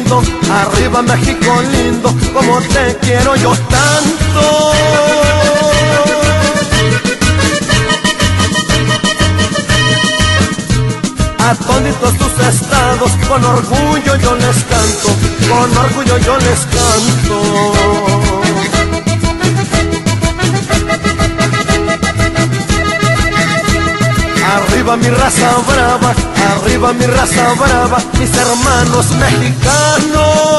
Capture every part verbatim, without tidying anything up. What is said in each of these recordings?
lindo, arriba México lindo, como te quiero yo tanto. A toditos tus estados, con orgullo yo les canto, con orgullo yo les canto. Arriba mi raza brava, arriba mi raza brava, mis hermanos mexicanos.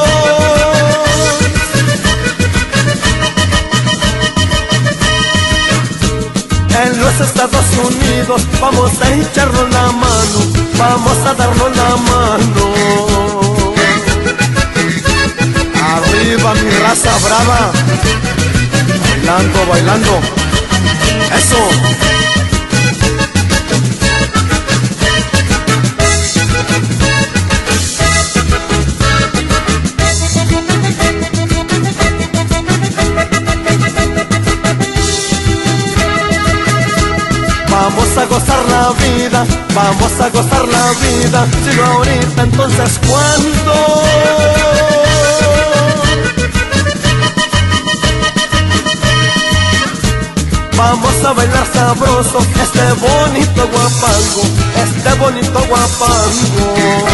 En los Estados Unidos vamos a echarnos la mano, vamos a darnos la mano. Arriba mi raza brava, bailando, bailando, eso. Vamos a gozar la vida, vamos a gozar la vida, si no ahorita entonces ¿cuándo? Vamos a bailar sabroso este bonito guapango, este bonito guapango.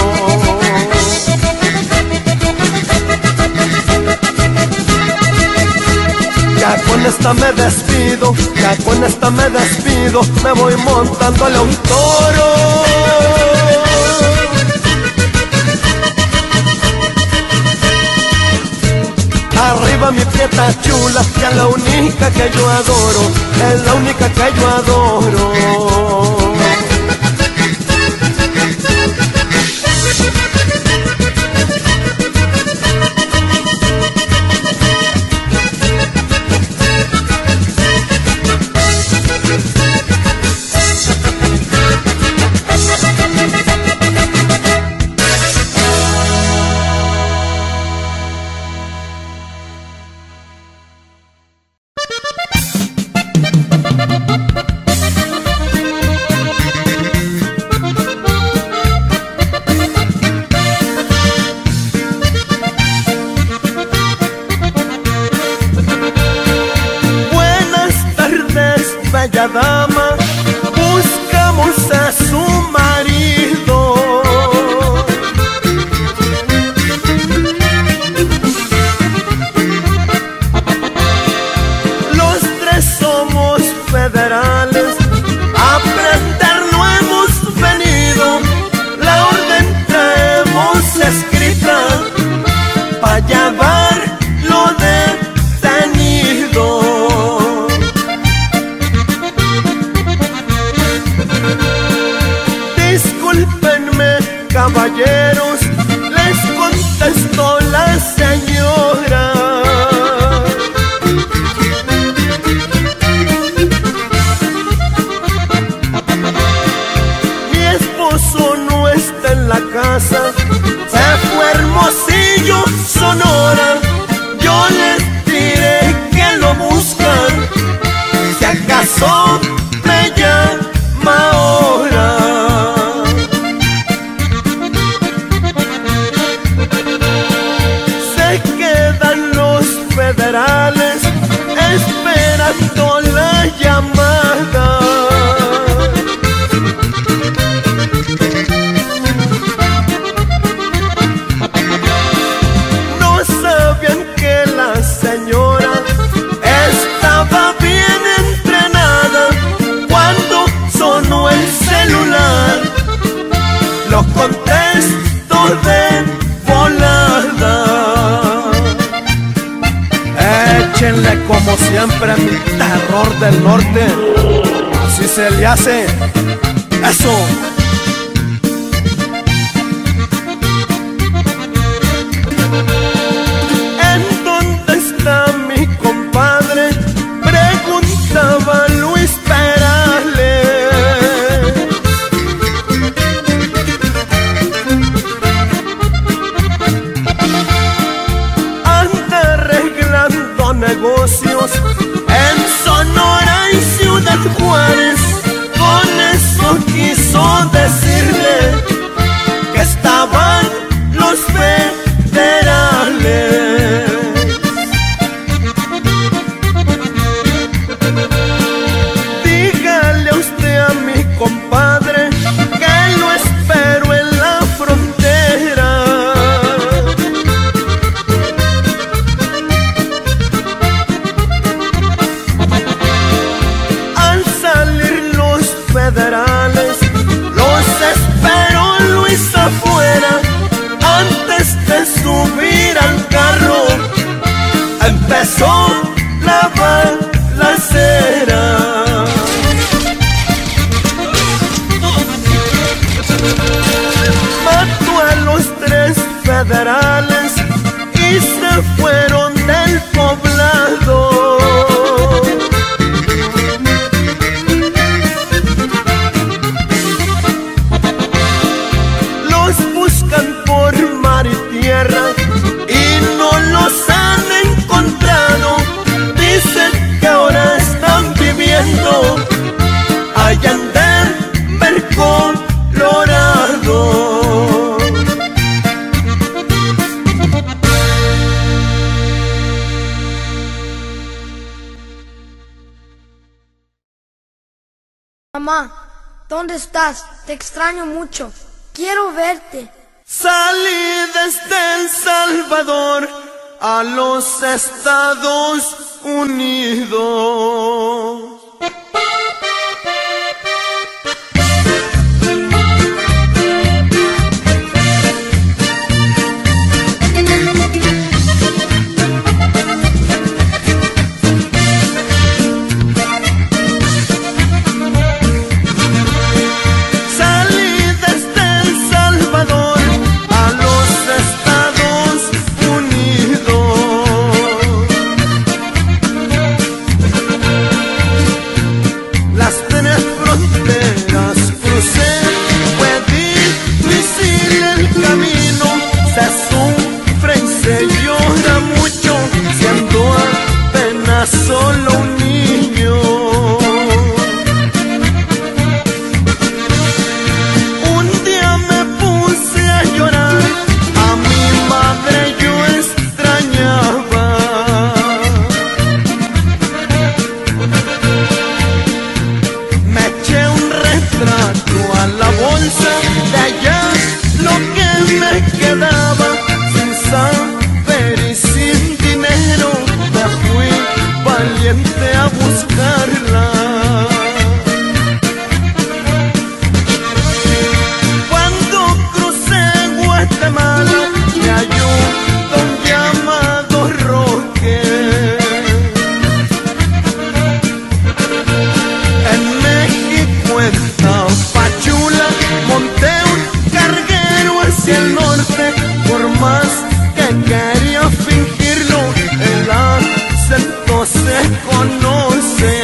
Ya con esta me despido, ya con esta me despido, me voy montándole a un toro. Arriba mi prieta chula, ya la única que yo adoro, es la única que yo adoro. Bella dama, buscamos a su marido. Los tres somos federales, a aprender no hemos venido. La orden traemos escrita, pa' llevarlo detenido. Caballeros, les contestó la señora. Mi esposo no está en la casa, se fue a Hermosillo, Sonora. Yo les diré que lo buscan, si acaso me llama ahora. Federales esperando la llamada. No sabían que la señora estaba bien entrenada. Cuando sonó el celular, lo contesto de volada. Échenle como siempre mi terror del norte, así se le hace, eso. ¿En dónde está mi compadre?, preguntaba Luis Perales. Anda arreglando negocios en Sonora y Ciudad Juárez. Con eso quiso decirle que estaban los federales. Mamá, ¿dónde estás? Te extraño mucho. Quiero verte. Salí desde El Salvador a los Estados Unidos. Solo un niño. Un día me puse a llorar, a mi madre yo extrañaba. Me eché un retrato a la bolsa, de allá lo que me quedaba, sin saber y sin dinero me fui valiente a buscarla. Cuando crucé Guatemala me halló don llamado Roque. En México, en Tapachula, monté un carguero hacia el norte. Por más que quería fingirlo, el acento se conoce.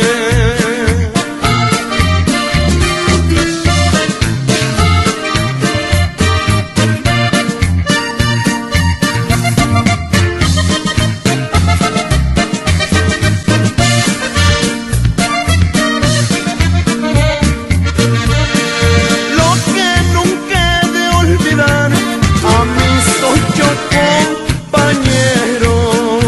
Lo que nunca he de olvidar a mis ocho compañeros.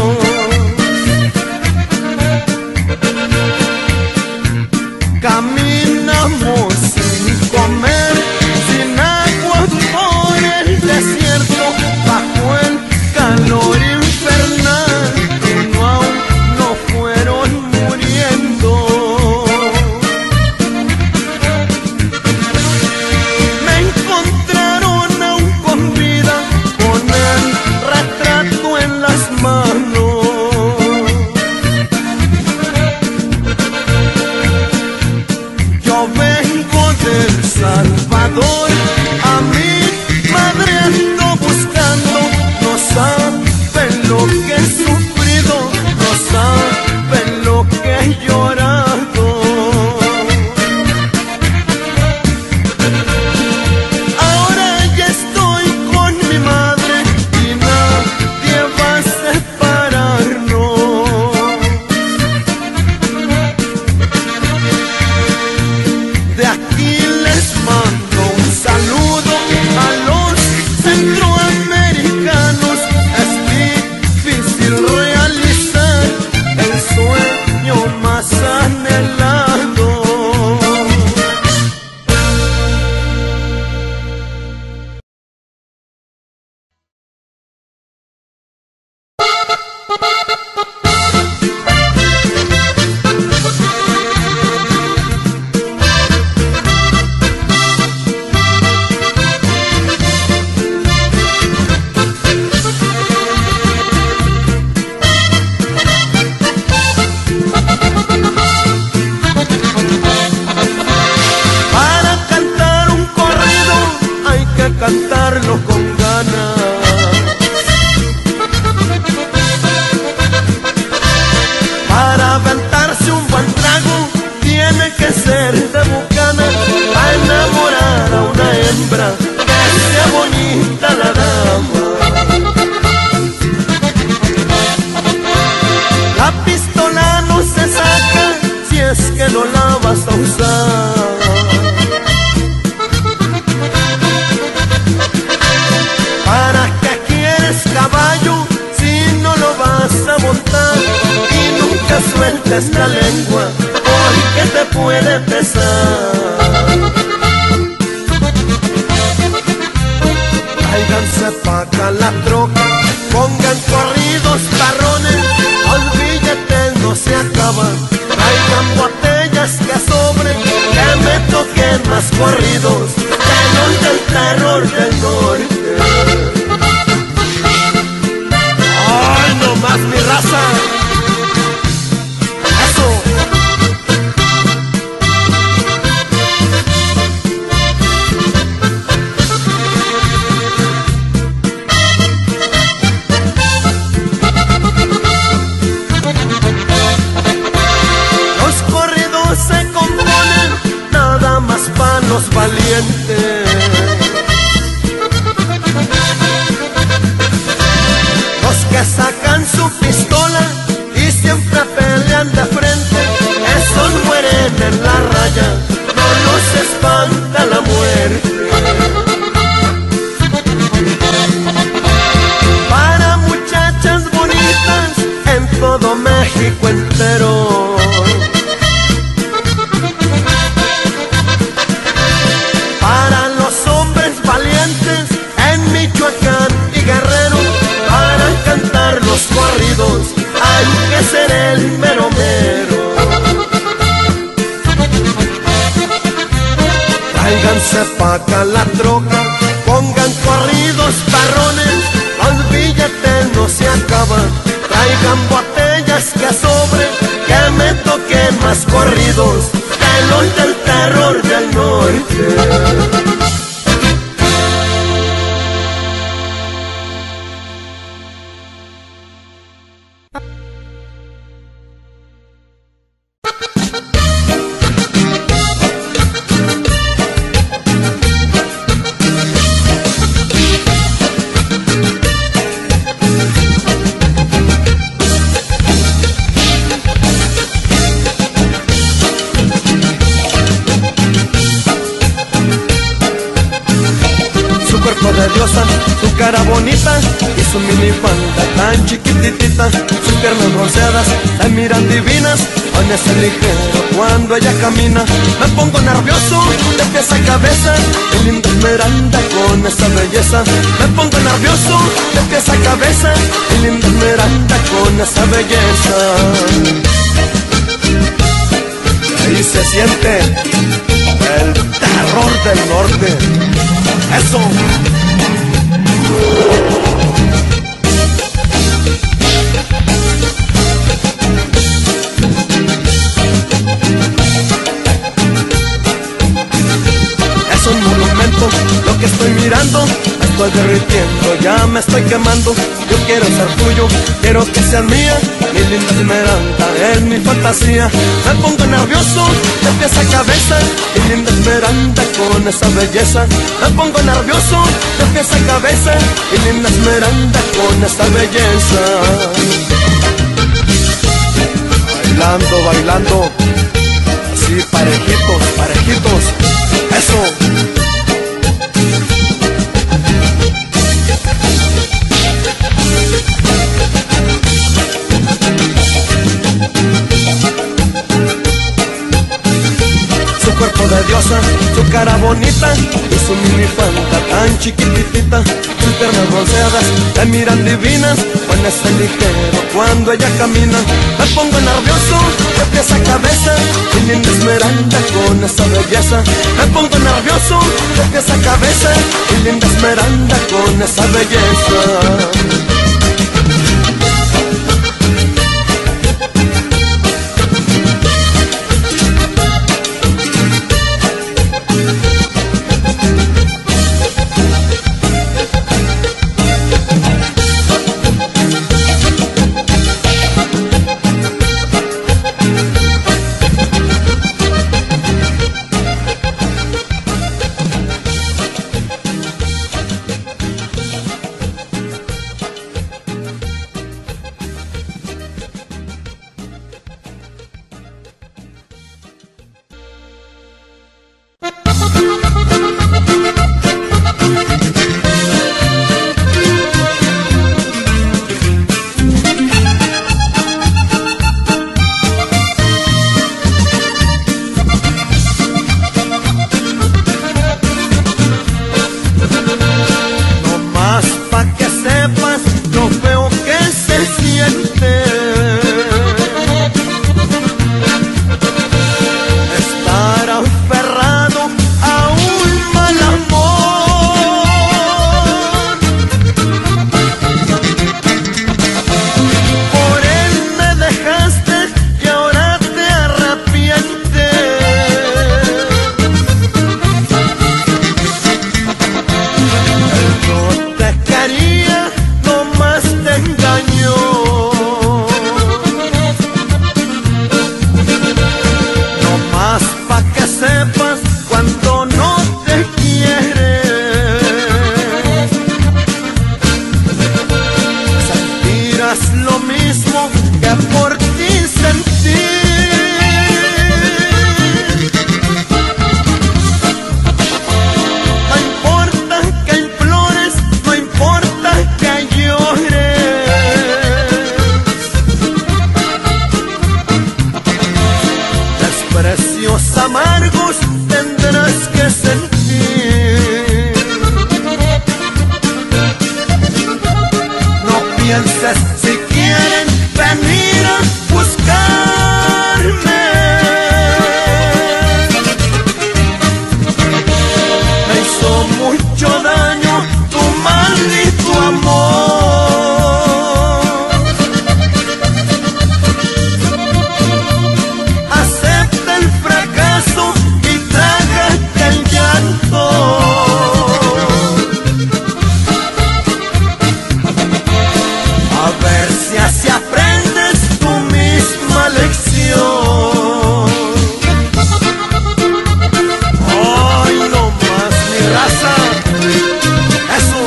Caminamos sin comer, sin agua por el desierto, bajo el calor infernal, uno a uno fueron muriendo. Me encontraron aún con vida, con el retrato en las manos. Yo vengo del Salvador, a mi madre ando buscando. No saben lo que he sufrido, no saben lo que he llorado. Ahora ya estoy con mi madre y nadie va a separarnos. De aquí les mando un saludo a los centroamericanos. Es difícil realizar el sueño más anhelado. Para cantar un corrido hay que cantarlo con ganas. Para aventarse un buen trago tiene que ser de bucana. Para enamorar a una hembra que sea bonita la dama. La pistola no se saca si es que no la vas a usar. ¿Para qué quieres caballo si no lo vas a montar? Y nunca sueltes la lengua por ay, que te puede pesar. Tráiganse pa' acá la troca, pongan corridos parrones, al billete no se acaban. Traigan botellas que sobren, que me toquen más corridos, que los del terror del norte. ¡Ay, no más mi raza! ¡Eso! Los corridos se componen nada más para los valientes. Los que sacan su pistola y siempre pelean de frente, esos mueren en la raya, no los espanta la muerte. Para muchachas bonitas en todo México entero, para los hombres valientes en Michoacán y Guerrero, para cantar los corridos hay que ser el mero mero. Tráiganse pa' acá la troca, pongan corridos parrones, los billetes no se acaban. Traigan botellas que sobren, que me toquen más corridos, que los del terror del norte. De diosa, su cara bonita y su minifalda tan chiquititita, sus piernas bronceadas se miran divinas, con ese ligero cuando ella camina. Me pongo nervioso de pies a cabeza, mi linda Esmeralda con esa belleza. Me pongo nervioso de pies a cabeza, mi linda Esmeralda con esa belleza. Ahí se siente el terror del norte. ¡Eso! Es un monumento lo que estoy mirando, me estoy derritiendo, ya me estoy quemando. Yo quiero ser tuyo, quiero que seas mía, mi linda Esmeralda es mi fantasía. Me pongo nervioso de pies a cabeza, mi linda Esmeralda con esa belleza. Me pongo nervioso de pies a cabeza, mi linda Esmeralda con esa belleza. Bailando, bailando, así parejitos, parejitos, eso. Cuerpo de diosa, su cara bonita y su minifalda tan chiquititita, sus piernas bronceadas te miran divinas, con ese ligero cuando ella camina. Me pongo nervioso de pies a cabeza, mi linda Esmeralda con esa belleza. Me pongo nervioso de pies a cabeza, mi linda Esmeralda con esa belleza. amargos tendrás que sentir. No pienses si quieren venir a buscarme. Me hizo mucho daño tu maldito amor. Acepta el fracaso y trágate el llanto. A ver si así aprendes tu misma lección. Ay, no más, mi raza. Eso.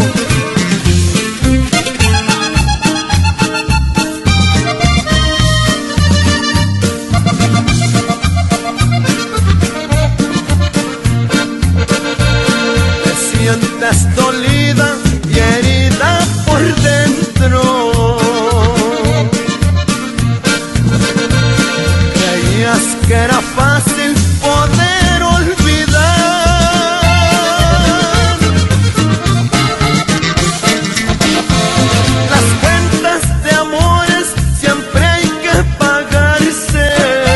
Te sientes dolida y herida por dentro. Creías que era fácil poder olvidar. Las cuentas de amores siempre hay que pagarse.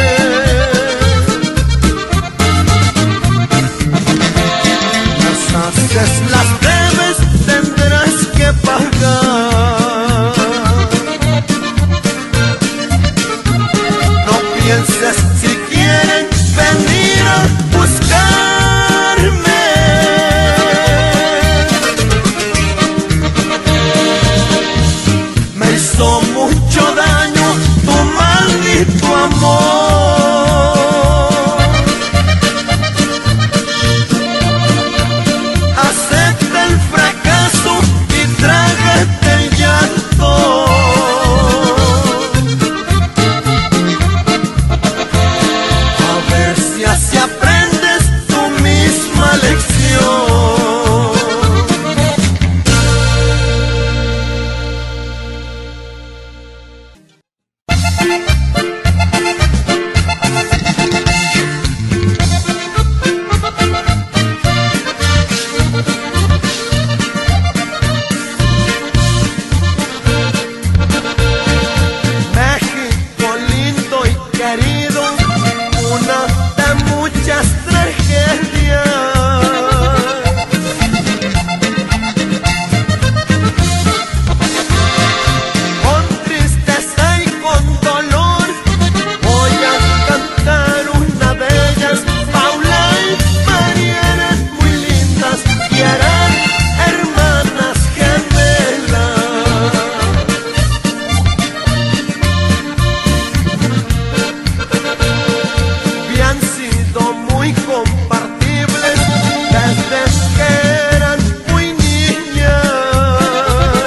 Las haces, las debes, tendrás que pagar. No pienses si quieren venir a buscarme. Me hizo mucho daño tu maldito amor. Acepta el fracaso y trágate el llanto. A ver si así aprendes tu misma lección. México lindo y querido, una de muchas tragedias. Con tristeza y con dolor voy a cantar una de ellas. Paula y María eran muy lindas y eran hermanas gemelas. Habían sido muy compartibles desde que eran muy niñas.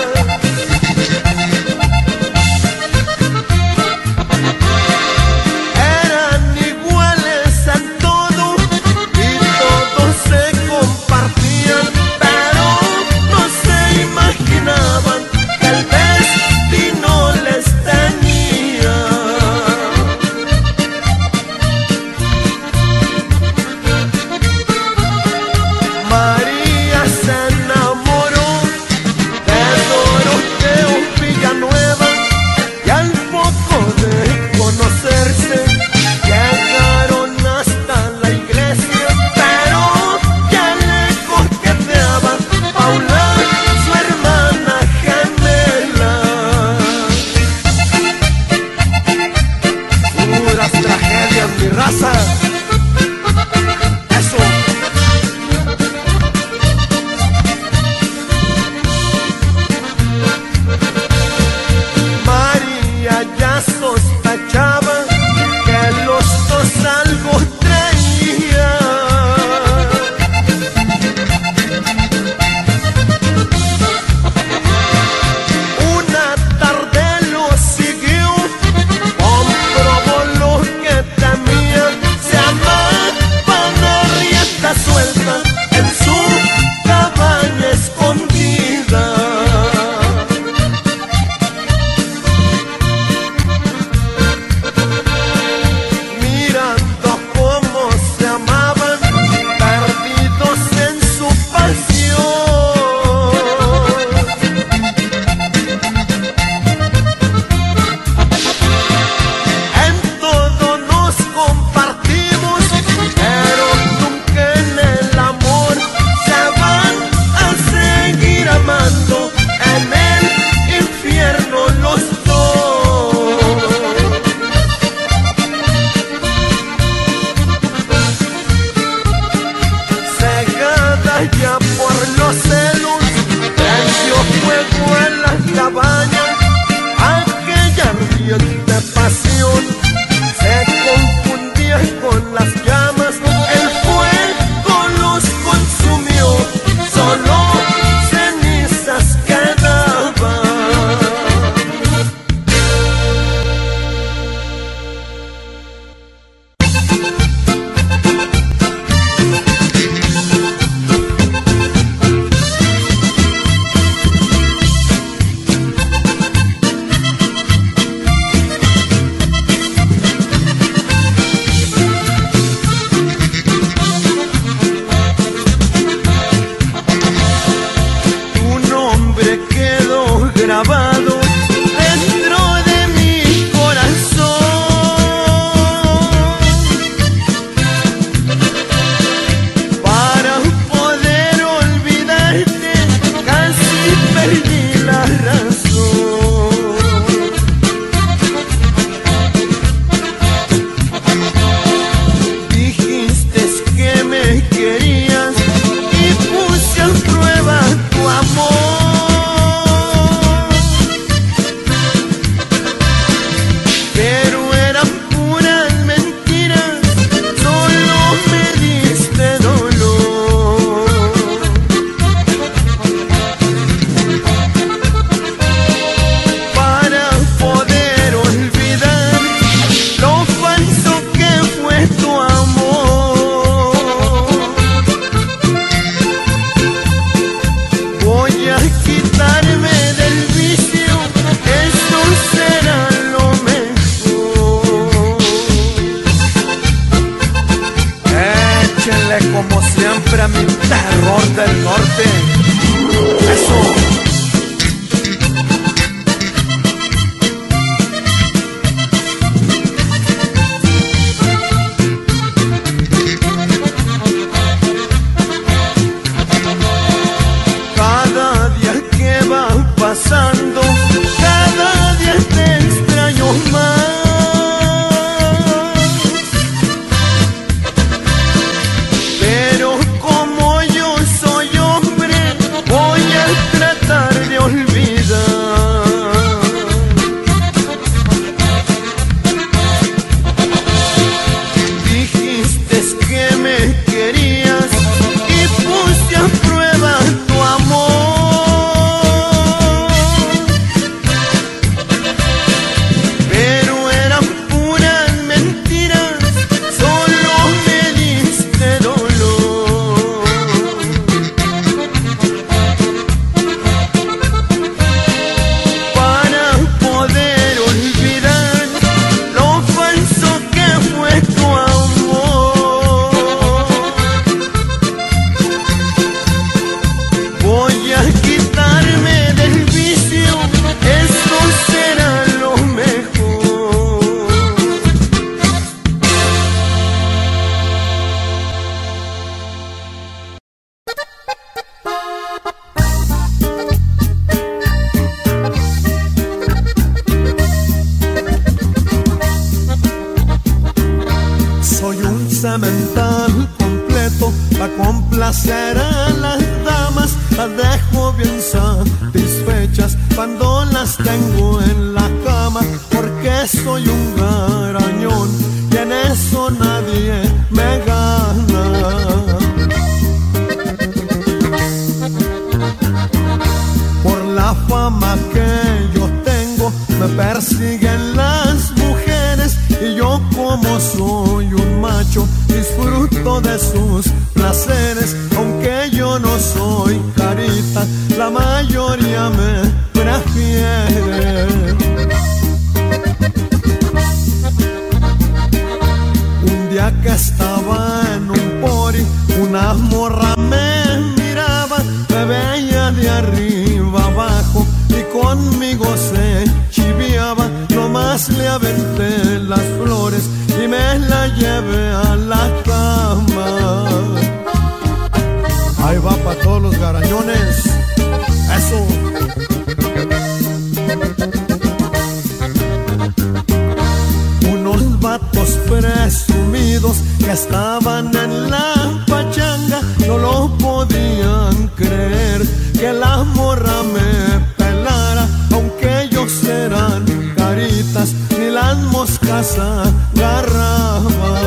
Eran iguales en todo y todos se compartían, pero no se imaginaban que el destino les tenía. María se enamoró de Doroteo Villanueva y al poco de conocerse llegaron hasta la iglesia, pero ya le coqueteaba Paula, su hermana gemela. Puras tragedias, mi raza. Eso. María ya sospechaba que los dos algo traían. Una tarde lo siguió, comprobó lo que temía, se era mi terror del norte. Eso. Pasando, cada día te extraño más, pero como yo soy hombre, voy a tratar de olvidar. Dijiste que me querías y puse a prueba tu amor. Cemental completo pa' complacer a las damas, las dejo bien satisfechas cuando las tengo en la cama, porque soy un garañón y en eso nadie me gana. Por la fama que yo tengo me persiguen las mujeres y yo como soy un macho disfruto de sus placeres, aunque yo no soy carita, la mayoría me prefiere. Un día que estaba en un pori, una morra me miraba, me veía de arriba abajo y conmigo se chiviaba, nomás le aventé las flores y me la llevé a la cama. Ahí va pa' todos los garañones. Eso. Unos vatos presumidos que estaban en la pachanga no lo podían creer, que la morra me pelara, aunque ellos eran caritas, ni las moscas agarraban.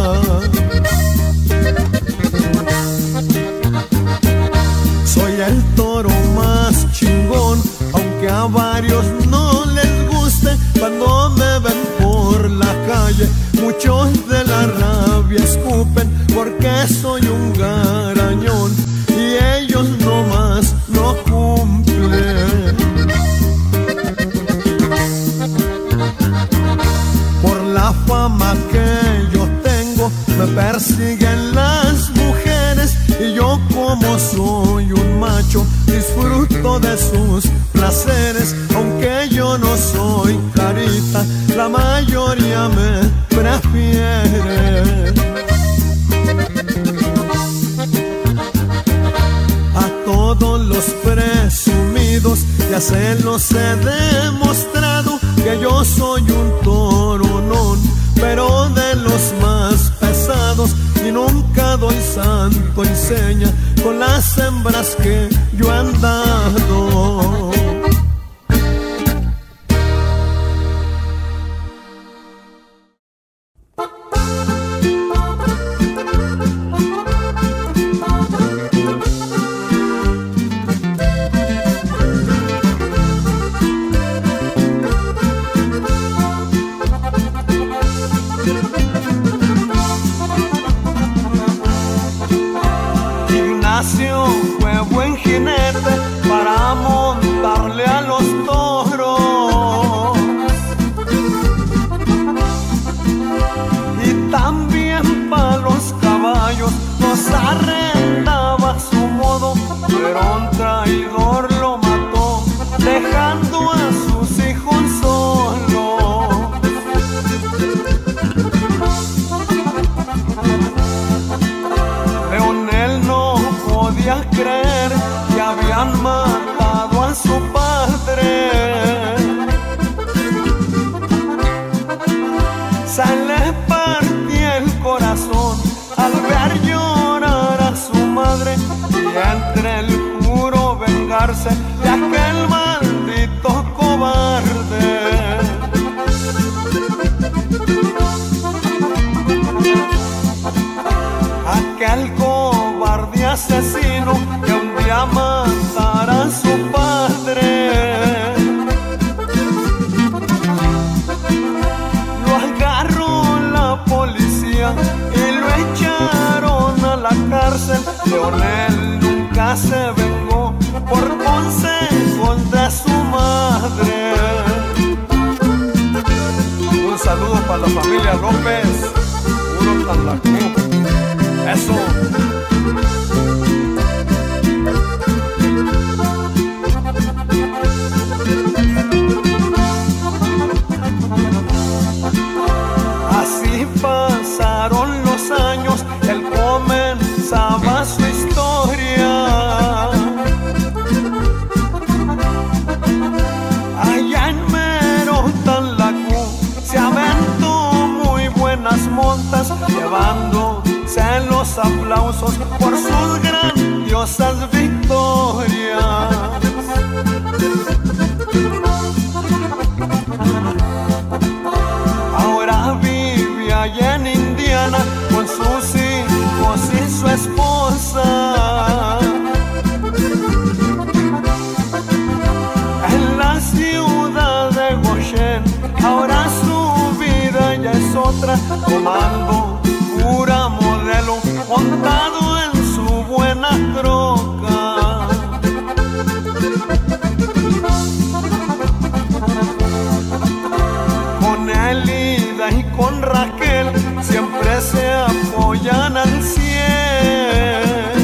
Soy el toro más chingón, aunque a varios no les guste. Cuando me ven por la calle, muchos de la rabia escupen, porque soy un garañón y ellos nomás no cumplen. Por la fama que yo tengo me persiguen las mujeres y yo como soy un macho disfruto de sus placeres, aunque yo no soy carita, la mayoría me prefiere. A todos los presumidos ya se los he demostrado que yo soy un toronón, pero de los más pesados, y nunca doy santo y seña con las hembras que yo he andado. Ignacio fue bueno. corazón al ver llorar a su madre, y entre el juro vengarse de aquel maldito cobarde. Aquel cobarde asesino que un día matara a su padre. Lo agarró la policía y lo echaron a la cárcel. Leonel nunca se vengó por consejos de su madre. Un saludo para la familia López, puro Tlalacú. Eso. Así pasaron los años, él comenzaba su historia. Allá en mero Tlalacú se aventó muy buenas montas, llevando los aplausos por sus grandiosas victorias. Ahora vive allá en Indiana con sus hijos y su esposa. En la ciudad de Goshen ahora su vida ya es otra, tomando pura modelo, montado en su buena troca. Con Elida y con Raquel siempre se apoyan al cien.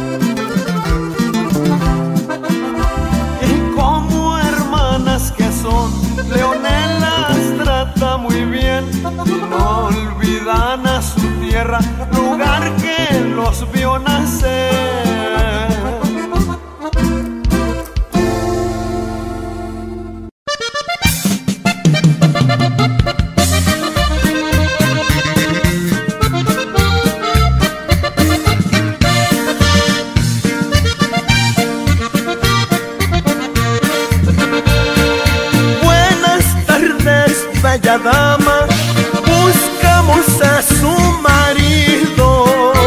Y como hermanas que son, Leonel las trata muy bien y no olvidan a su tierra, lugar que los vio nacer. Buenas tardes, bella dama, buscamos a su marido.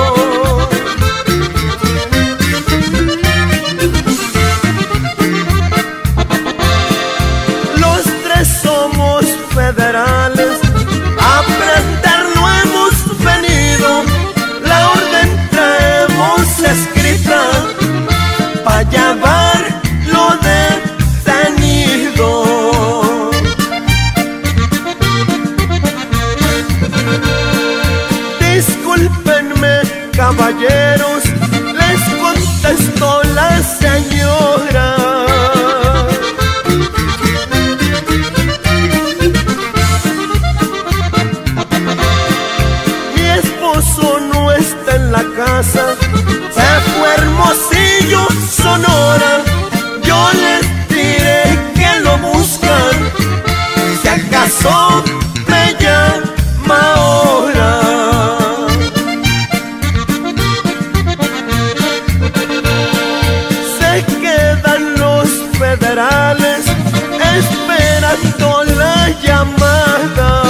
Los tres somos federales, a aprenderlo hemos venido. La orden traemos escrita para llevarlo detenido. Discúlpenme, caballeros, les contestó la señora. Mi esposo no está en la casa, se fue a Hermosillo, Sonora. Yo les diré que lo buscan, si acaso me llama ahora. Federales esperando la llamada.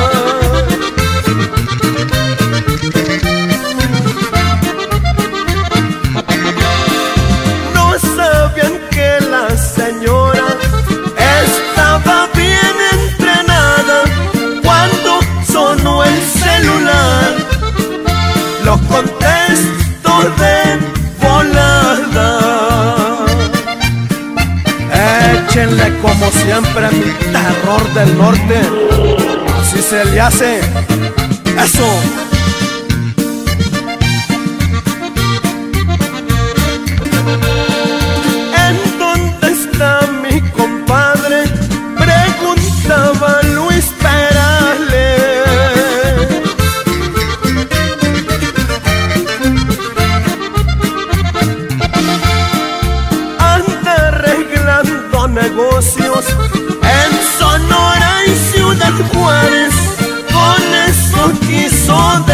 No sabían que la señora estaba bien entrenada. Cuando sonó el celular, lo contesto de volada. Échenle como siempre mi terror del norte, así se le hace. Eso. ¿En dónde está mi compadre?, preguntaba Luis Perales. Negocios en Sonora y Ciudad Juárez, con eso quiso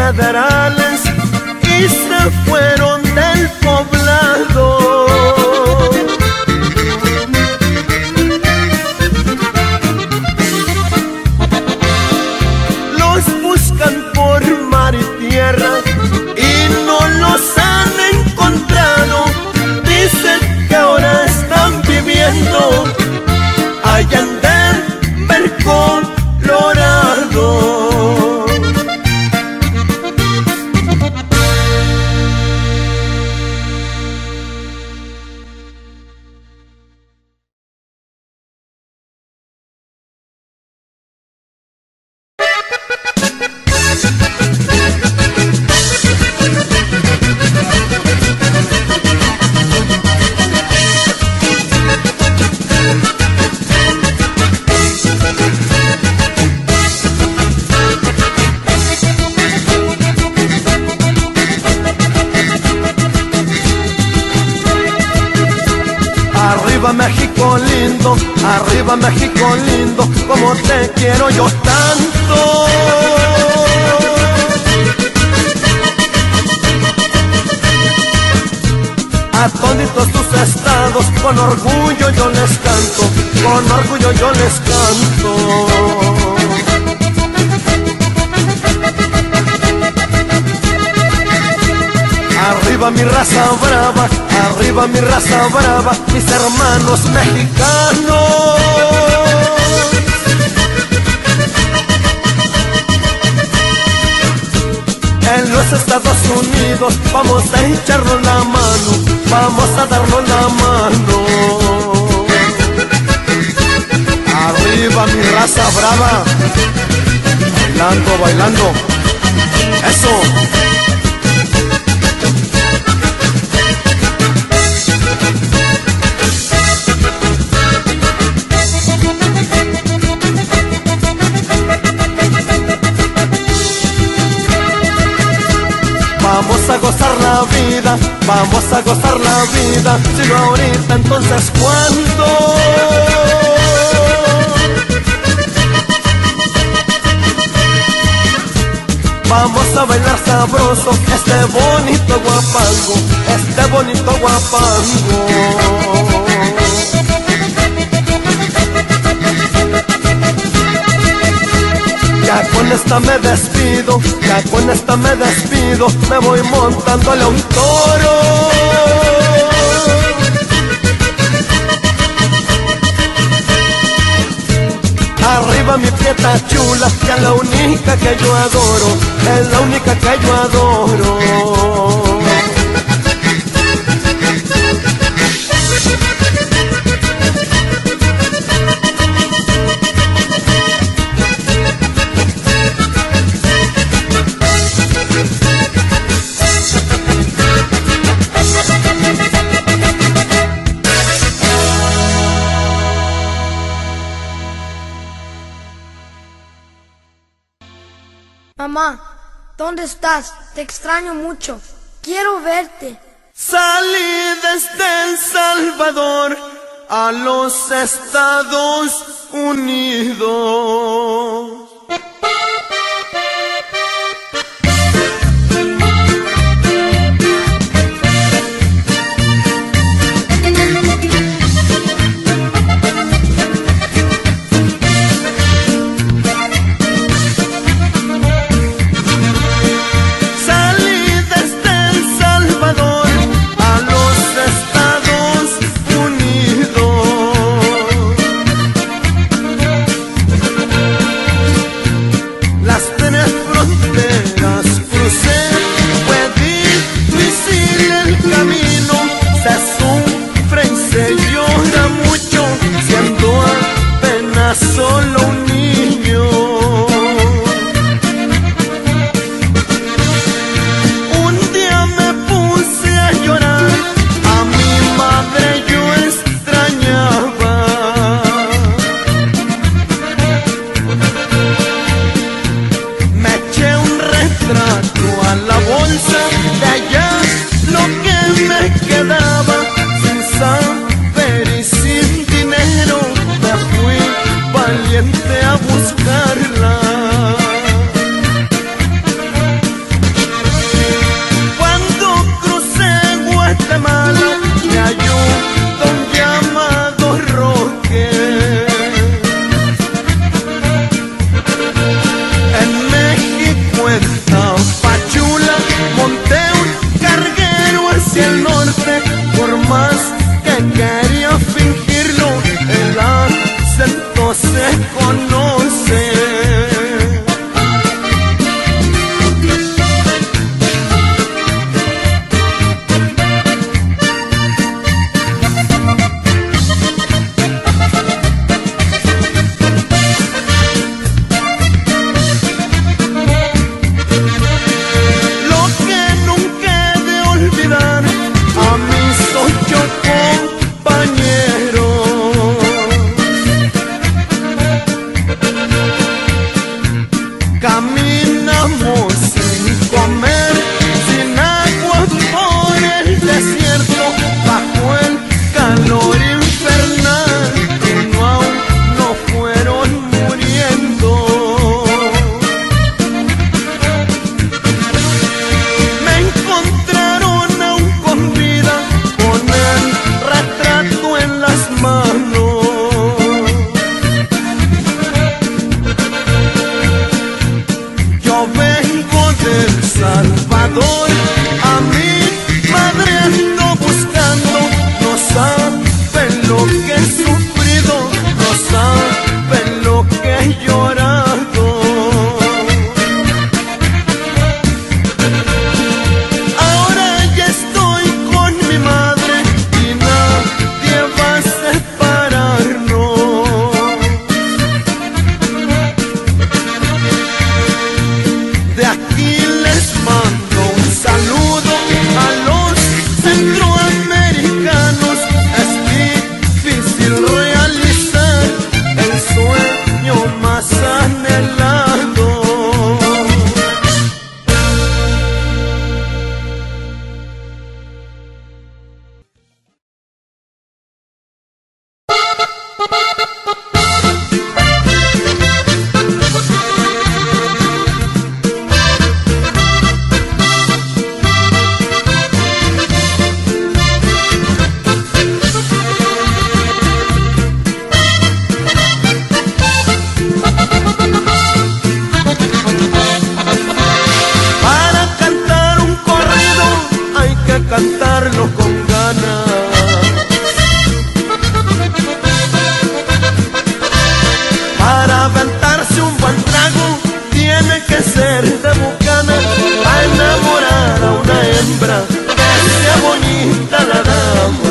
federales y se fueron del poblado. Los buscan por mar y tierra y no los han encontrado. Dicen que ahora están viviendo allá en Denver, Colorado. Arriba México lindo, arriba México lindo, como te quiero yo tanto. A toditos tus estados, con orgullo yo les canto, con orgullo yo les canto. Arriba mi raza brava, arriba mi raza brava, mis hermanos mexicanos. En los Estados Unidos vamos a echarnos la mano, vamos a darnos la mano. Arriba mi raza brava, bailando, bailando, eso. Vamos a gozar la vida, vamos a gozar la vida, si no ahorita entonces ¿cuándo? Vamos a bailar sabroso este bonito guapango, este bonito guapango. Ya con esta me despido, ya con esta me despido, me voy montándole a un toro. Arriba mi prieta chula, que es la única que yo adoro, es la única que yo adoro. Mamá, ¿dónde estás? Te extraño mucho. Quiero verte. Salí desde El Salvador a los Estados Unidos. Salvador, a mi madre ando buscando. No saben lo que he sufrido, no saben lo que he llorado. Ahora ya estoy con mi madre y nadie va a separarnos. De aquí les mando un saludo a los centroamericanos. Es difícil realizar el sueño más anhelado. Cantarlo con ganas. Para aventarse un buen trago tiene que ser de bucana. Para enamorar a una hembra que sea bonita la dama.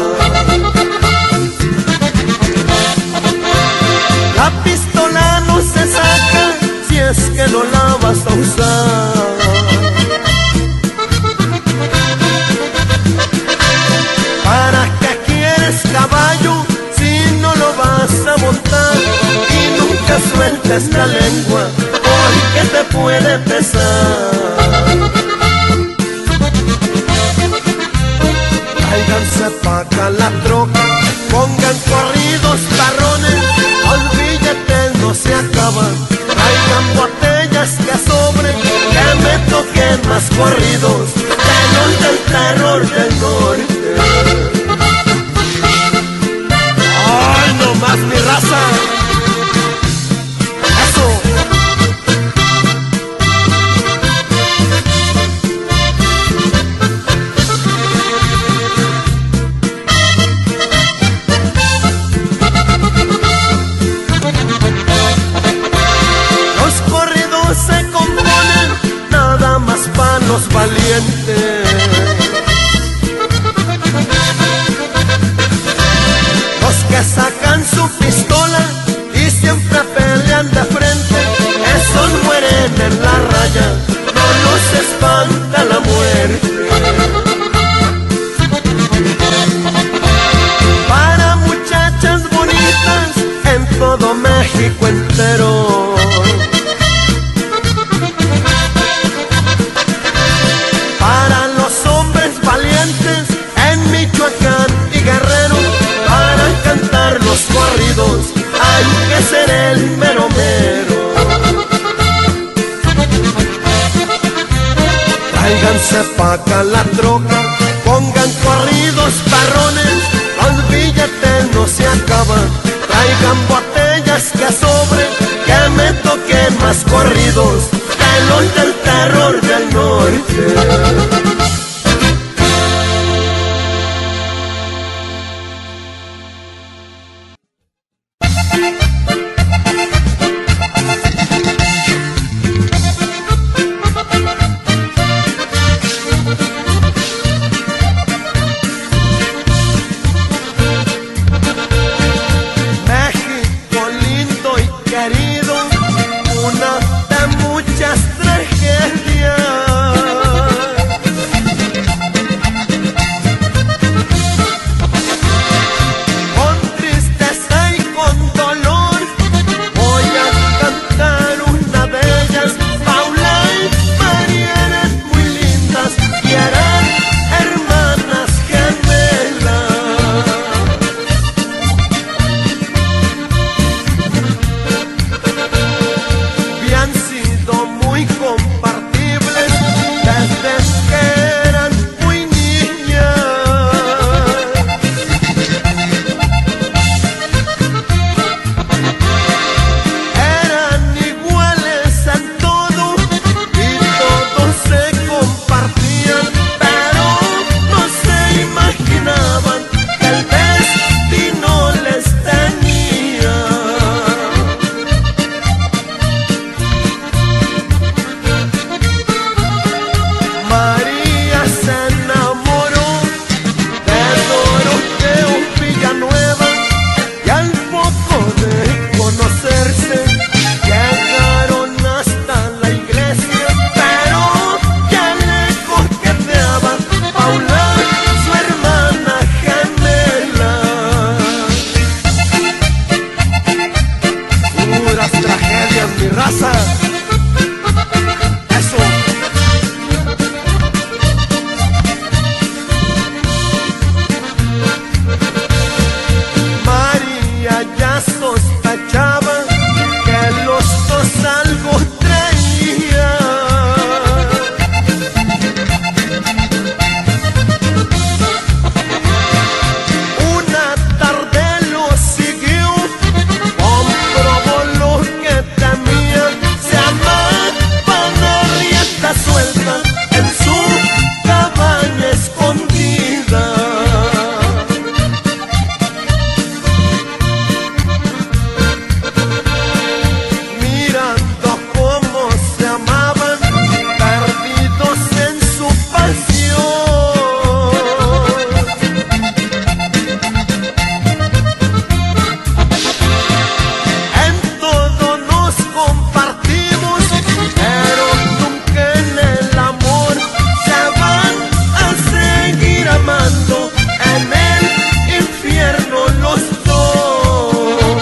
La pistola no se saca si es que no la vas a usar. ¿Para qué quieres caballo si no lo vas a montar? Y nunca sueltes la lengua porque te puede pesar. Tráiganse pa' acá la troca, pongan corridos tarrones, los billetes no se acaban. Traigan botellas que sobren, que me toquen más corridos que los del terror del norte. ¡Ay, no más mi raza! ¡Eso! Los corridos se componen nada más para los valientes. Que sacan su pistola y siempre pelean de frente. Esos mueren en la raya, no los espanta la muerte. Para muchachas bonitas en todo México entero. Para los hombres valientes en Michoacán y Guerrero. Para cantar los corridos hay que ser el mero mero. Tráiganse pa' acá la troca, pongan corridos parrones, los billetes no se acaban. Traigan botellas que sobren, que me toquen más corridos que los del terror del norte. México lindo y querido, una de muchas tragedias. fotos algo traía. Una tarde lo siguió, comprobó lo que temía. Se amaba de rienda suelta en su cabaña escondida. Mirando cómo se amaban, perdidos en su pasión. En todo nos compartimos, pero nunca en el amor. Se van a seguir amando en el infierno los dos.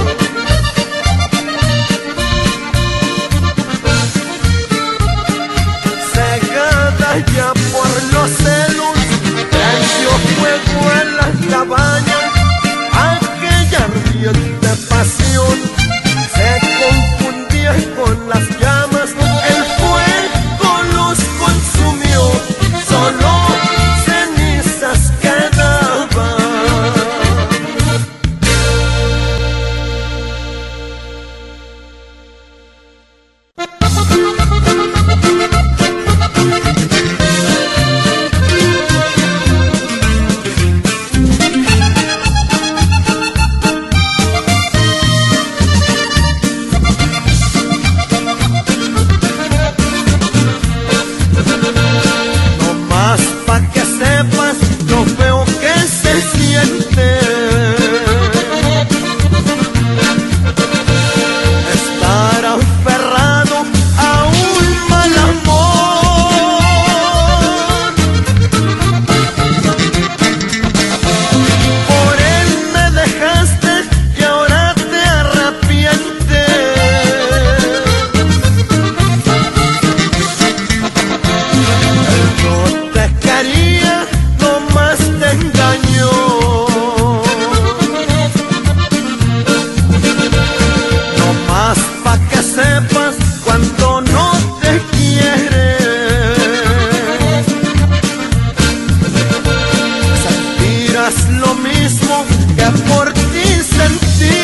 Cegada ya por los celos, prendió fuego en la cabaña. Aquella ardiente pasión se confundía con las llamas. El fuego los consumió, solo cenizas quedaban. No más pa' que sepas lo feo que se siente estar aferrado a un mal amor. Por él me dejaste y ahora te arrepientes. No te quería, nomás te engañó. Nomás pa' que sepas cuando no te quiere. Sentirás lo mismo que por ti sentí.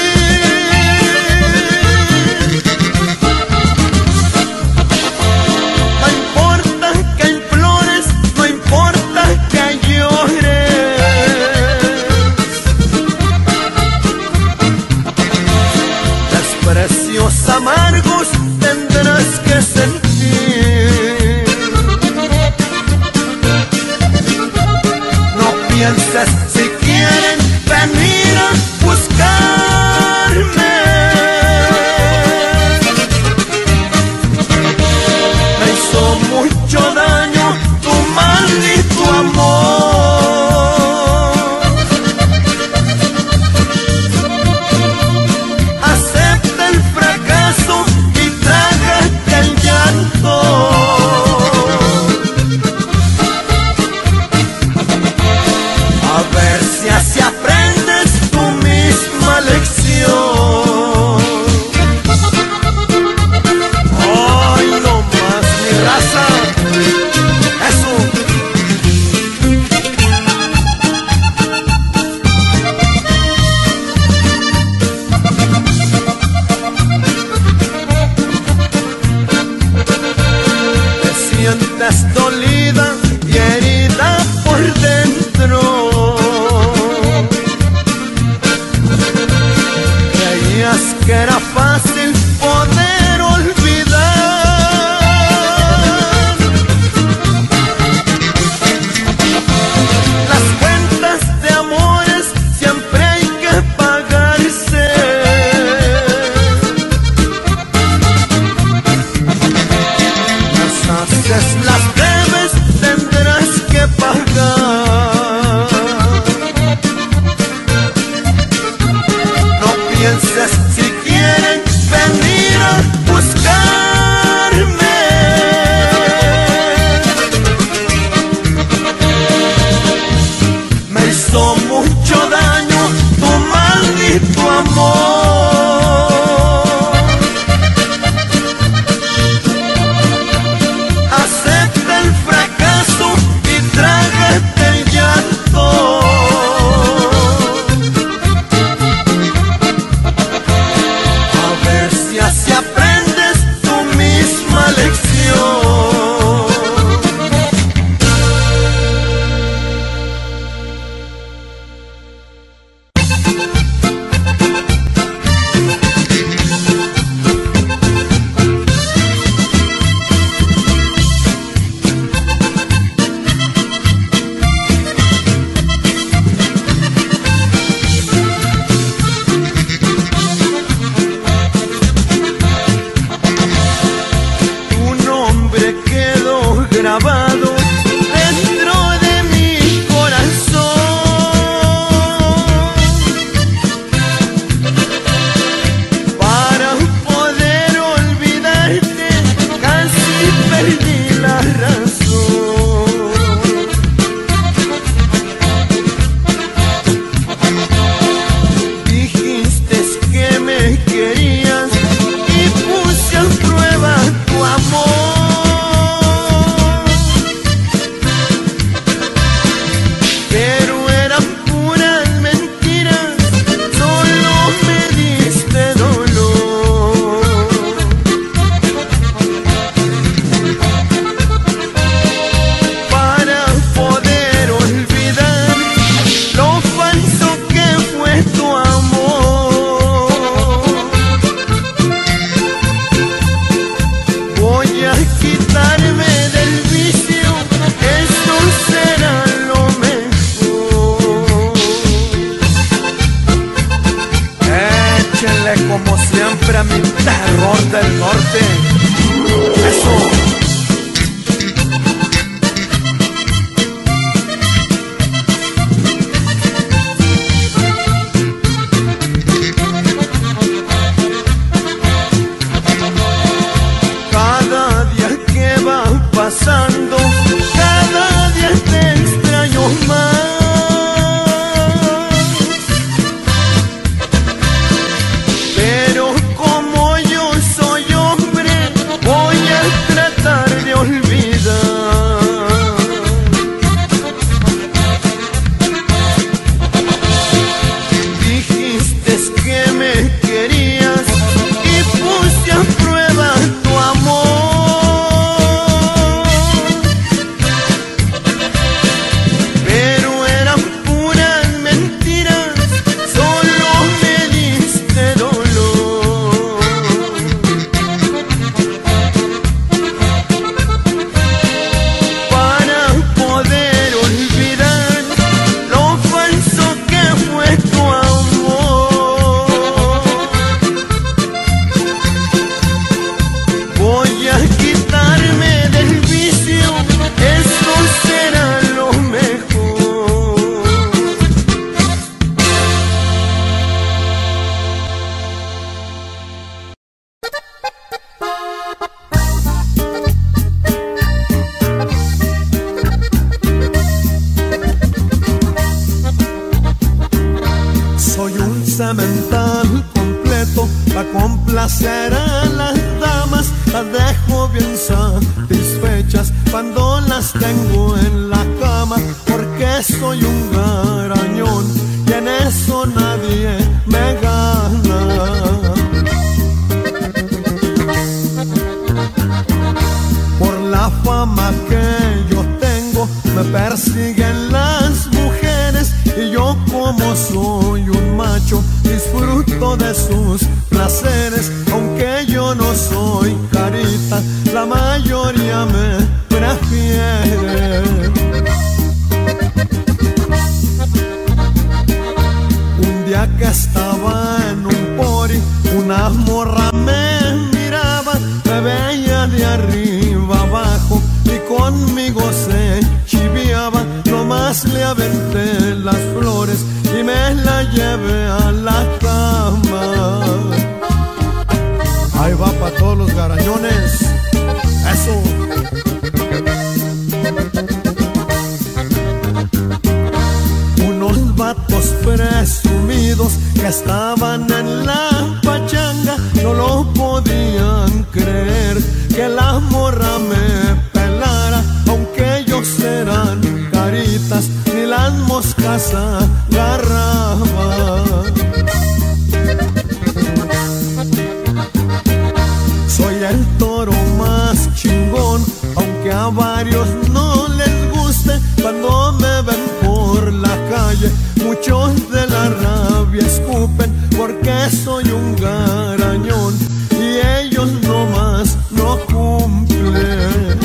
No importa que implores, no importa que llores. Desprecios amargos tendrás que sentir. No pienses si quieren venir a buscarme. Me hizo mucho daño tu maldito amor. Acepta el fracaso y trágate el llanto. A ver si así aprendes tu misma lección. Ay, no más mi raza. Eso. Te sientes dolida y herida por dentro. Creías que era fácil poder olvidar. Las cuentas de amores siempre hay que pagarse. Las haces, las debes, tendrás que pagar. No pienses si quieren venir a buscarme. Me hizo mucho daño tu maldito amor. norte. Eso. Cada día que va pasando, cada día te extraño más. Pero como yo soy hombre, voy a tratar de olvidar. Dijiste que me querías y puse a prueba tu amor. Pero eran puras mentiras, solo me diste dolor. Para poder olvidar lo falso que fue tu amor, voy a quitarme del vicio, eso será lo mejor. Soy un semental completo para complacer a las damas. Las dejo bien satisfechas cuando las tengo en la cama, porque soy un garañón y en eso nadie me gana. Por la fama que yo tengo me persiguen las mujeres, y yo como soy un macho disfruto de sus placeres. Aunque yo no soy carita, la mayoría me prefiere. Un día que estaba en un pori, una morra me miraba, me veía de arriba abajo y conmigo se chiviaba. Nomás le aventé las flores y me la llevé a la cama. Ahí va pa' todos los garañones. Eso. Unos vatos presumidos que estaban en la pachanga no lo podían creer, que la morra me pelara. Aunque ellos eran caritas, ni las moscas agarraban. Soy el toro más chingón, aunque a varios no les guste. Cuando me ven por la calle, muchos de la rabia escupen, porque soy un garañón y ellos nomás no cumplen.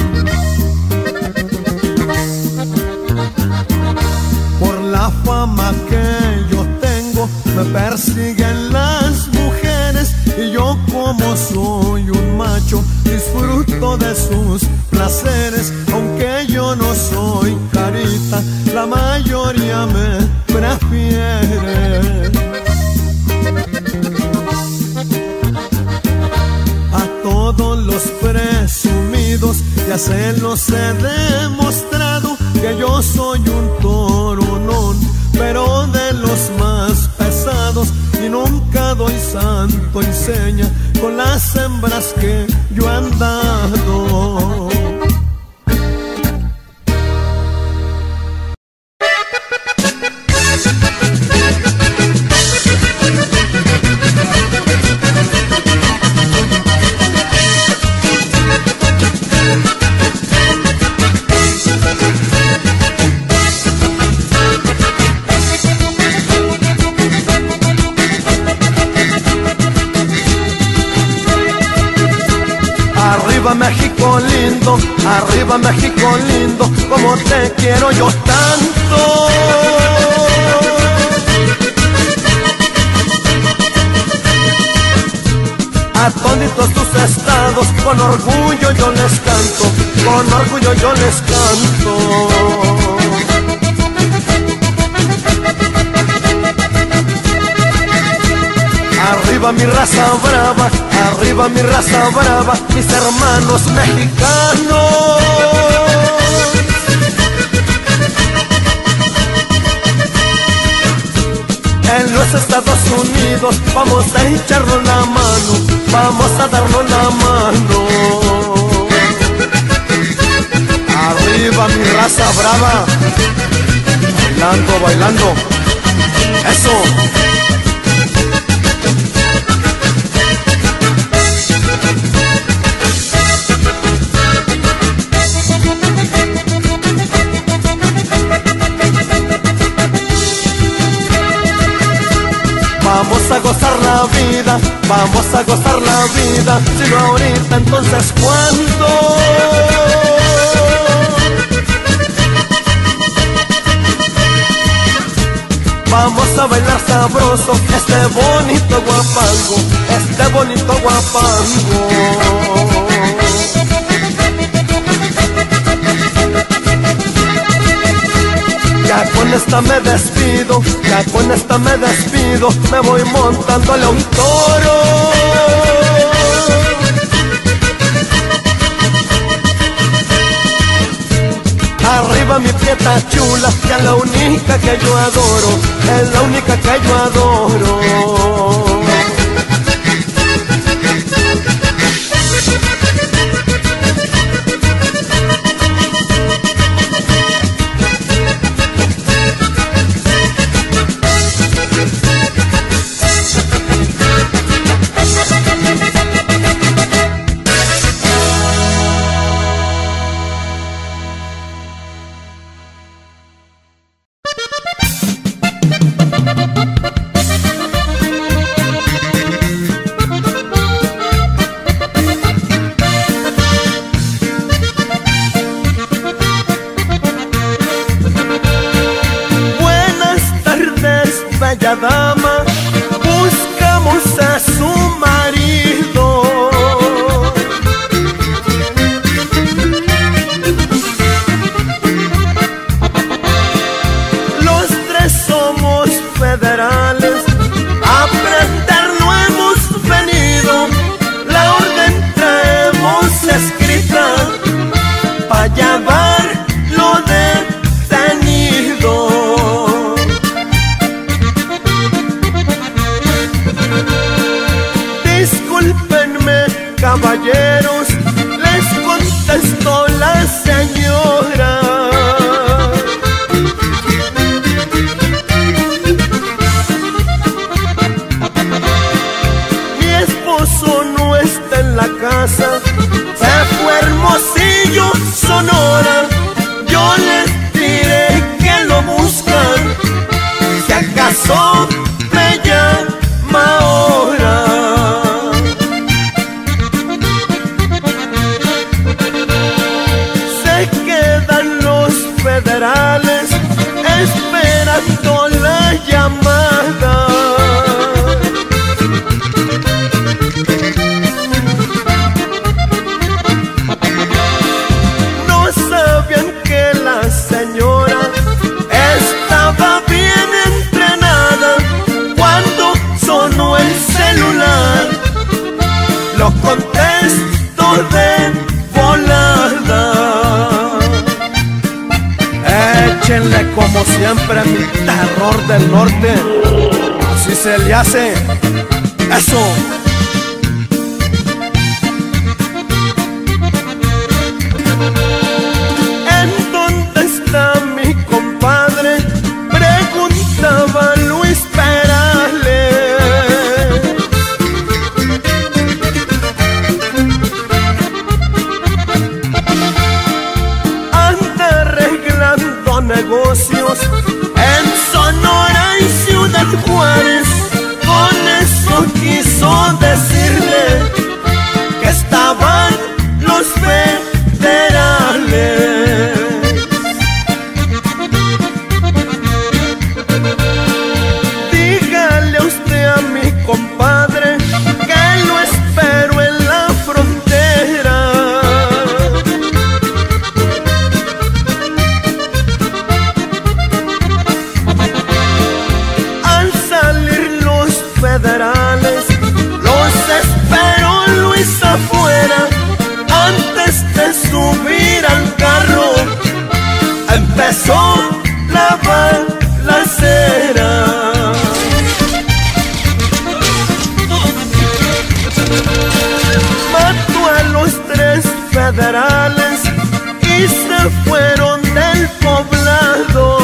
Por la fama que yo tengo me persiguen las mujeres, y yo como soy un macho disfruto de sus placeres. Aunque yo no soy carita, la mayoría me prefiere. A todos los presumidos ya se los he demostrado, que yo soy un toronón, pero de los más pesados, y nunca doy santo y seña con las hembras que yo he andado. Arriba México lindo, arriba México lindo, como te quiero yo tanto. a toditos tus estados, con orgullo yo les canto, con orgullo yo les canto. Arriba mi raza brava, arriba mi raza brava, mis hermanos mexicanos. En los Estados Unidos vamos a echarnos la mano, vamos a darnos la mano. Arriba mi raza brava, bailando, bailando, eso. Vamos a gozar la vida, vamos a gozar la vida, si no ahorita entonces ¿cuándo? Vamos a bailar sabroso este bonito guapango, este bonito guapango. Ya con esta me despido, ya con esta me despido, me voy montándole a un toro. Arriba mi prieta chula, que es la única que yo adoro, es la única que yo adoro. Bella dama, buscamos a su marido. Los tres somos federales, a aprender no hemos venido. La orden traemos escrita, pa' llevar lo detenido. Discúlpenme, caballeros, les contestó la señora. Mi esposo no está en la casa, se fue a Hermosillo, Sonora. Yo les diré que lo buscan, si acaso me llama ahora. Federales esperando la llamada. No sabían que la señora estaba bien entrenada. Cuando sonó el celular, lo contesto de volada. Échenle como siempre mi terror del norte, así se le hace, eso. ¿En dónde está mi compadre?, preguntaba Luis Perales. Anda arreglando negocios en Sonora y Ciudad Juárez, con eso quiso subir al carro, empezó la balacera. Mató a los tres federales y se fueron del poblado.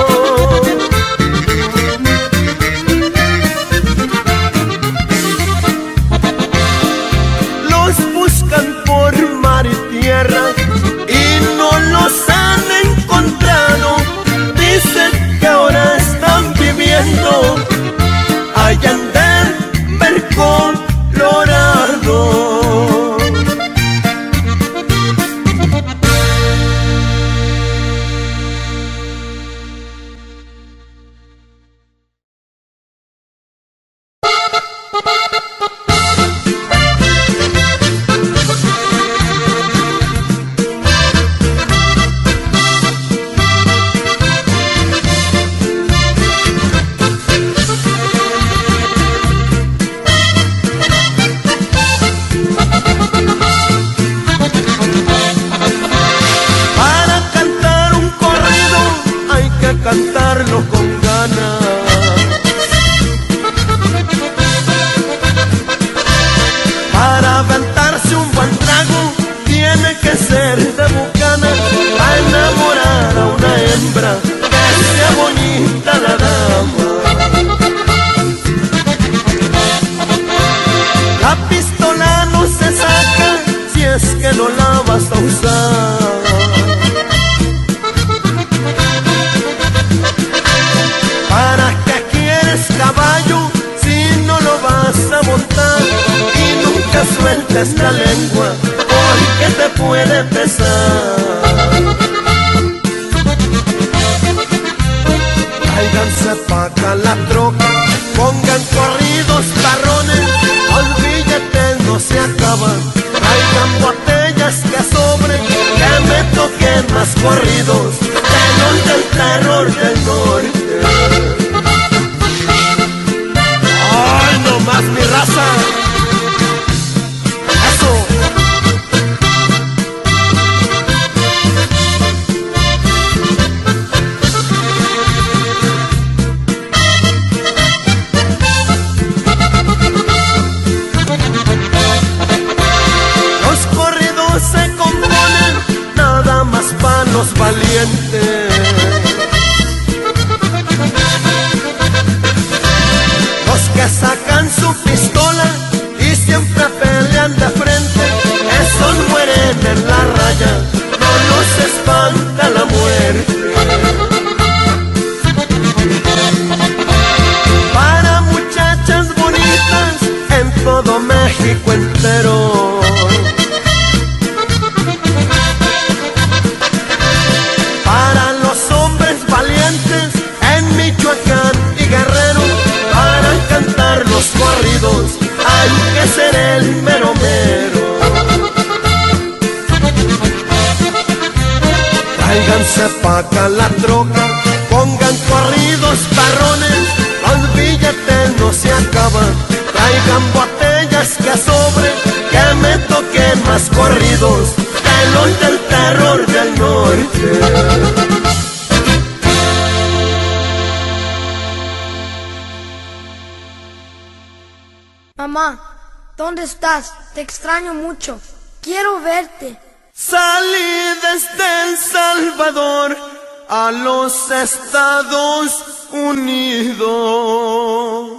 Los buscan por mar y tierra y no los han encontrado. Dicen que ahora están viviendo allá en Denver, Colorado. Cantarlo con ganas, para aventarse un buen trago tiene que ser de bucana, para enamorar a una hembra que sea bonita la dama. La pistola no se saca si es que no la vas a usar. ¿Para qué quieres caballo si no lo vas a montar? Y nunca sueltes la lengua porque te puede pesar. Tráiganse pa' acá la troca, pongan corridos parrones, los billetes no se acaban. Traigan botellas que sobren, que me toquen más corridos de los del terror del norte. ¡Ay, no más mi raza! ¡Eso! Los corridos se componen nada más para los valientes. Que sacan su pistola y siempre pelean de frente, esos mueren en la raya, no los espanta la muerte. Para muchachas bonitas en todo México entero, para los hombres valientes en Michoacán y Guerrero, cantar los corridos hay que ser el mero mero. Tráiganse pa' acá la troca, pongan corridos parrones, los billetes no se acaban. Traigan botellas que sobren, que me toquen más corridos que los del terror del norte. Mamá, ¿dónde estás? Te extraño mucho. Quiero verte. Salí desde El Salvador a los Estados Unidos.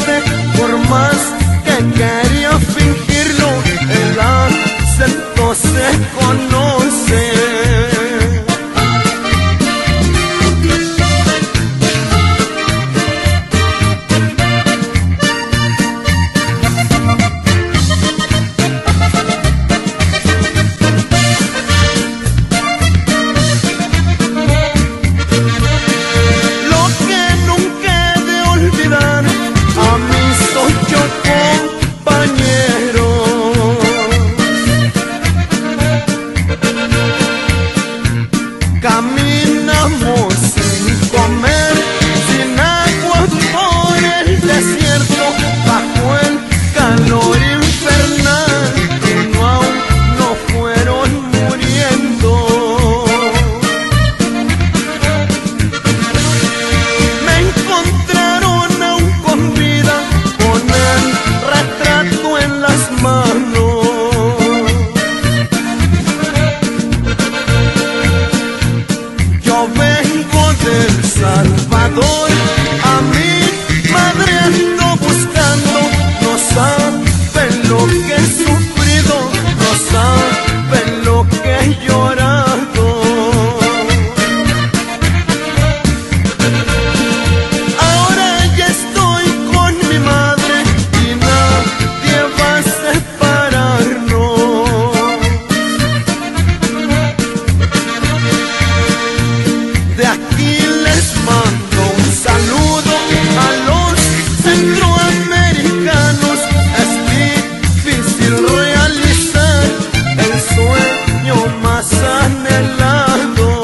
siempre, por más que quería fingirlo, el acento se conoce. Caminamos sin comer, sin agua por el desierto, bajo el calor infernal, que no aún no fueron muriendo. Me encontraron aún con vida, con el retrato en las manos. El Salvador, a mi madre ando buscando, no saben lo que he sufrido, no saben lo que he llorado. Ahora ya estoy con mi madre y nadie va a separarnos. De aquí les mando un saludo a los centroamericanos. Es difícil realizar el sueño más anhelado.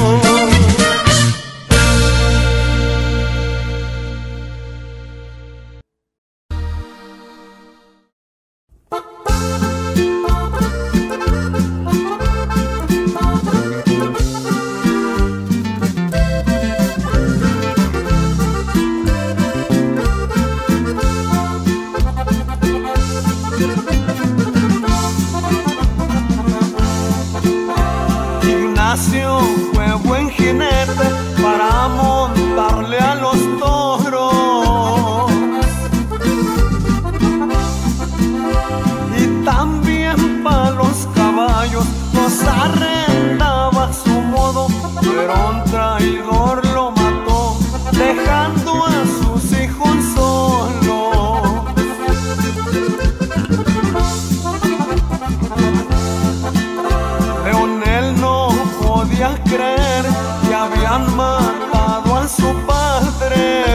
Ignacio fue buen jinete para montarle a los toros, y también para los caballos los arrendaba a su modo, pero un traidor lo mató dejando a sus hijos solos. Leonel no podía creer que habían matado a su padre.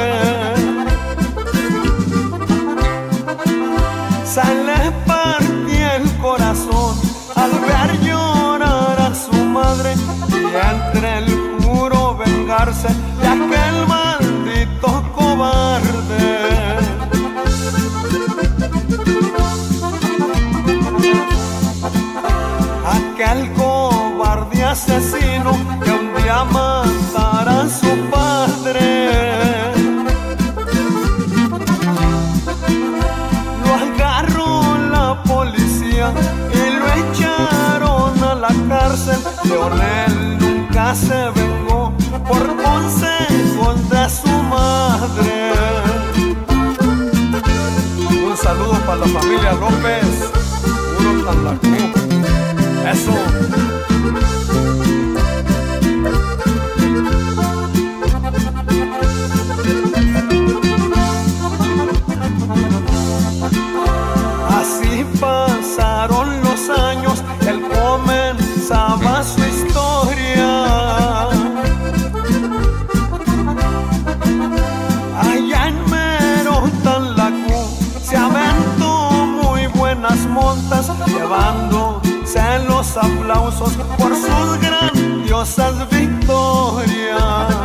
Se le partía el corazón al ver llorar a su madre, y entre el juro vengarse de aquel maldito cobarde. Aquel cobarde asesino que un día matara a su padre, lo agarró la policía y lo echaron a la cárcel. Leonel nunca se vengó por consejos de su madre. Un saludo para la familia López, puro Tanlacú. Eso. Así pasaron los años, él comenzaba su historia. Allá en mero Tanlacú se aventó muy buenas montas, llevando los aplausos por sus grandiosas victorias.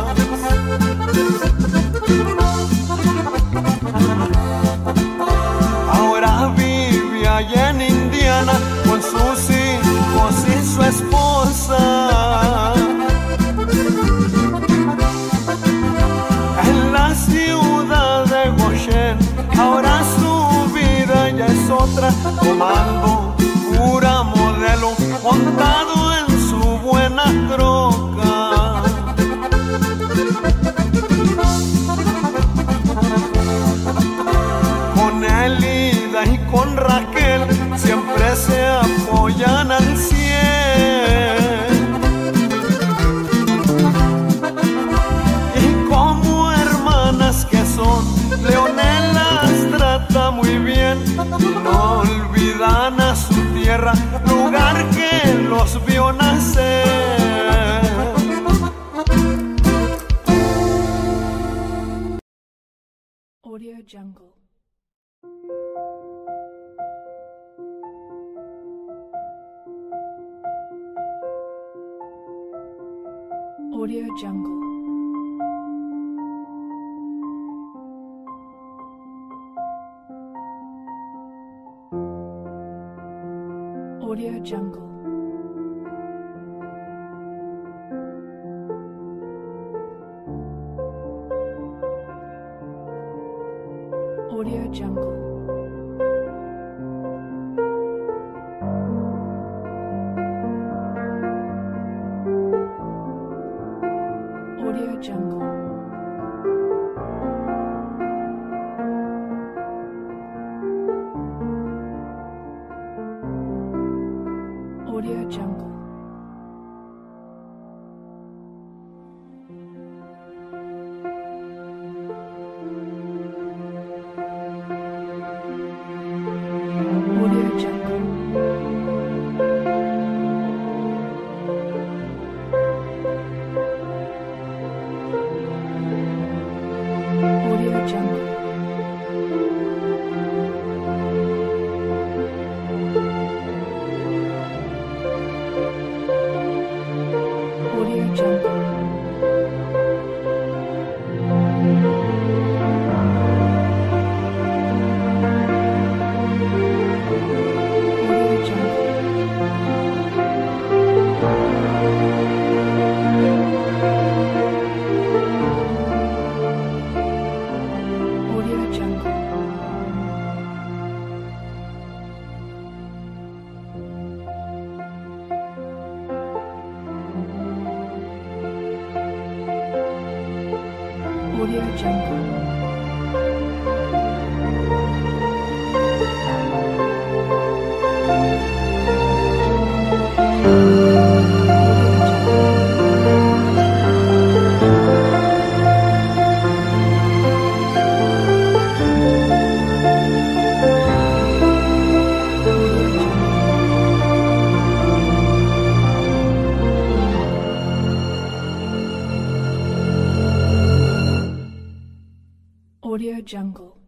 Ahora vive allá en Indiana con sus hijos y su esposa. En la ciudad de Goshen ahora su vida ya es otra, tomando pura modelo, montado en su buena troca. con Raquel siempre se apoyan al cien. Y como hermanas que son, Leonel las trata muy bien. No olvidan a su tierra, lugar que los vio nacer. Audio Jungle. Audio Jungle. Audio Jungle. Audio Jungle. Audio Jungle. Audio Jungle. Audio Jungle. Audio Jungle. Audio Jungle. Audio Jungle. Audio Jungle. Audio Jungle.